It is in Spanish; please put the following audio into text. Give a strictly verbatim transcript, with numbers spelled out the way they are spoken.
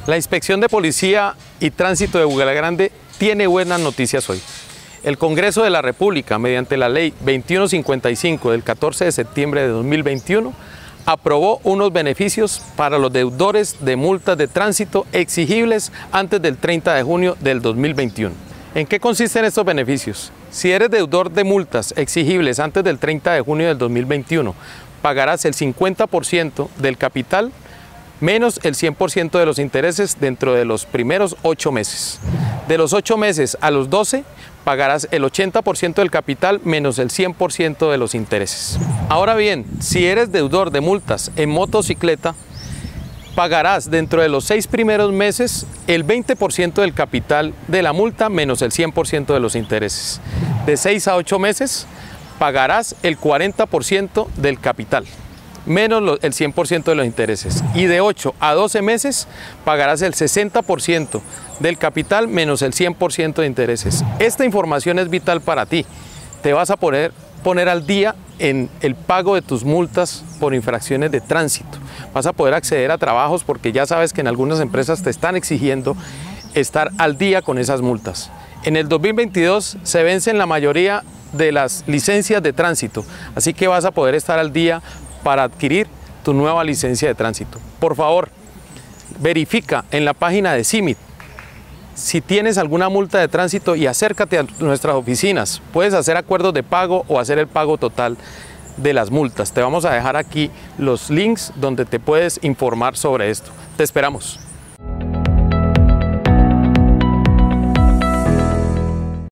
La Inspección de Policía y Tránsito de Bucaramanga tiene buenas noticias hoy. El Congreso de la República, mediante la Ley veintiuno cincuenta y cinco del catorce de septiembre de dos mil veintiuno, aprobó unos beneficios para los deudores de multas de tránsito exigibles antes del treinta de junio del dos mil veintiuno. ¿En qué consisten estos beneficios? Si eres deudor de multas exigibles antes del treinta de junio del dos mil veintiuno, pagarás el cincuenta por ciento del capital menos el cien por ciento de los intereses dentro de los primeros ocho meses. De los ocho meses a los doce, pagarás el ochenta por ciento del capital menos el cien por ciento de los intereses. Ahora bien, si eres deudor de multas en motocicleta, pagarás dentro de los seis primeros meses el veinte por ciento del capital de la multa menos el cien por ciento de los intereses. De seis a ocho meses, pagarás el cuarenta por ciento del capital menos el cien por ciento de los intereses, y de ocho a doce meses pagarás el sesenta por ciento del capital menos el cien por ciento de intereses. Esta información es vital para ti. Te vas a poder poner al día en el pago de tus multas por infracciones de tránsito. Vas a poder acceder a trabajos porque ya sabes que en algunas empresas te están exigiendo estar al día con esas multas. En el dos mil veintidós se vencen la mayoría de las licencias de tránsito, así que vas a poder estar al día para adquirir tu nueva licencia de tránsito. Por favor, verifica en la página de CIMIT si tienes alguna multa de tránsito y acércate a nuestras oficinas. Puedes hacer acuerdos de pago o hacer el pago total de las multas. Te vamos a dejar aquí los links donde te puedes informar sobre esto. Te esperamos.